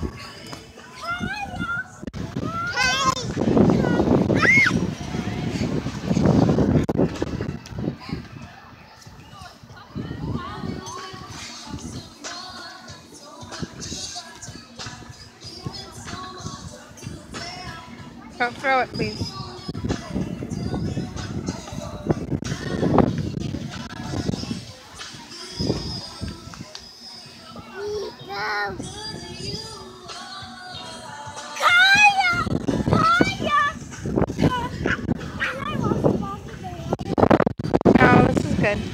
Don't throw it, please. No. No, this is good.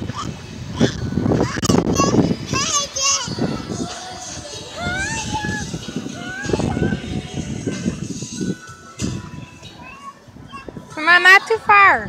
Come on, not too far.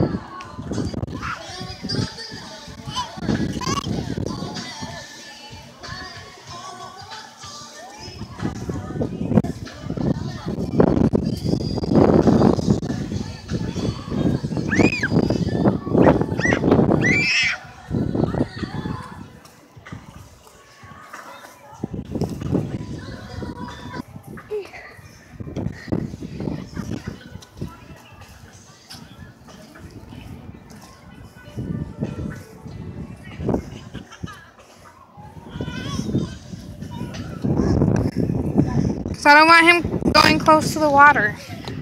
So I don't want him going close to the water.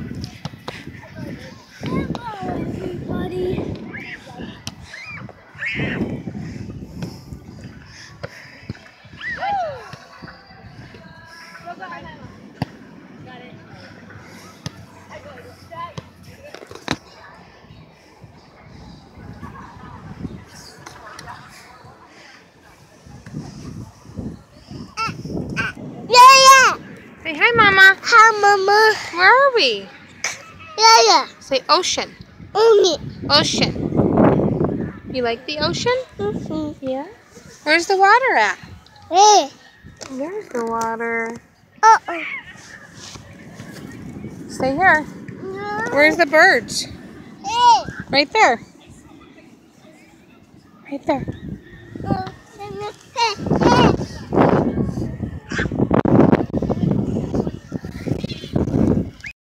Hello, everybody. Yeah. Say hi, Mama. Hi, Mama. Where are we? Yeah. Say ocean. Only. Ocean. You like the ocean? Mm-hmm. Yeah. Where's the water at? Hey. There's the water. Uh-oh. Stay here. No. Where's the birds? Hey. Right there. Right there. Hey.